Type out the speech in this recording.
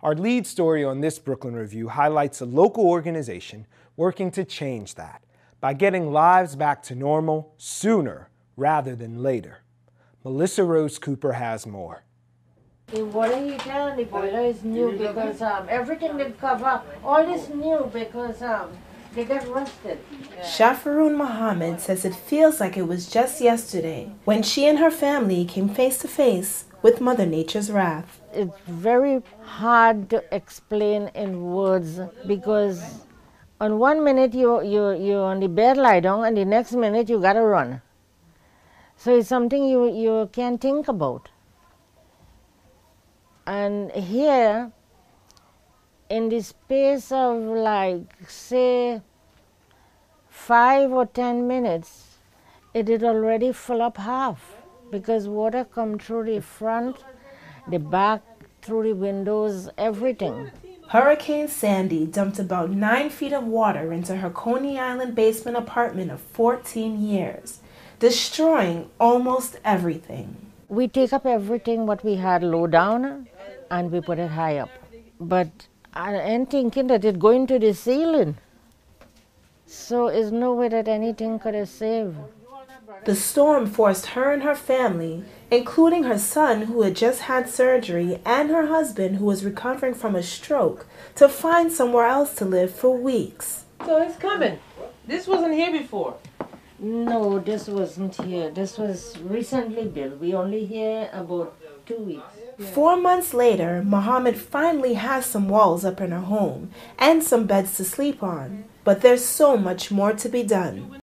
Our lead story on this Brooklyn Review highlights a local organization working to change that by getting lives back to normal sooner rather than later. Melissa Rose Cooper has more. What are you telling the boiler is new because everything they cover, all is new because they got rusted. Shafaroon Muhammad says it feels like it was just yesterday when she and her family came face to face with Mother Nature's wrath. It's very hard to explain in words because on one minute you're on the bed lie down and the next minute you gotta run. So it's something you can't think about. And here, in the space of like, say, 5 or 10 minutes, it did already fill up half because water come through the front, the back, through the windows, everything. Hurricane Sandy dumped about 9 feet of water into her Coney Island basement apartment of 14 years, destroying almost everything. We take up everything what we had low down and we put it high up. But I ain't thinking that it going to the ceiling. So there's no way that anything could have saved. The storm forced her and her family, including her son who had just had surgery and her husband who was recovering from a stroke, to find somewhere else to live for weeks. So it's coming. This wasn't here before. No, this wasn't here. This was recently built. We only here about 2 weeks. 4 months later, Muhammad finally has some walls up in her home and some beds to sleep on. But there's so much more to be done.